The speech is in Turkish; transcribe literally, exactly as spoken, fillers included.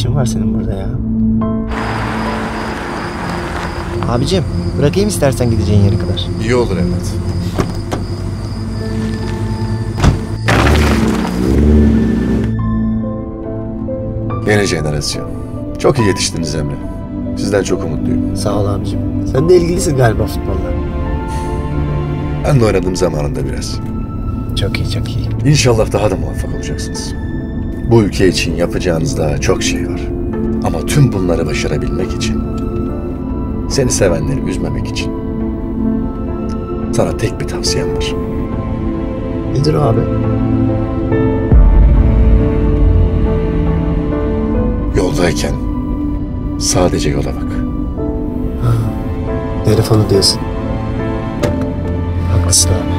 işin var senin burada ya? Abicim bırakayım istersen gideceğin yere kadar. İyi olur evlat. Yeni jenerasyon. Çok iyi yetiştiniz Emre. Sizden çok umutluyum. Sağ ol abicim. Sen de ilgilisin galiba futbolla. Ben de oynadım zamanında biraz. Çok iyi çok iyi. İnşallah daha da muvaffak olacaksınız. Bu ülke için yapacağınız daha çok şey var. Ama tüm bunları başarabilmek için, seni sevenleri üzmemek için sana tek bir tavsiyem var. Nedir o abi? Yoldayken sadece yola bak. Ha, telefonu diyorsun. Haklısın abi.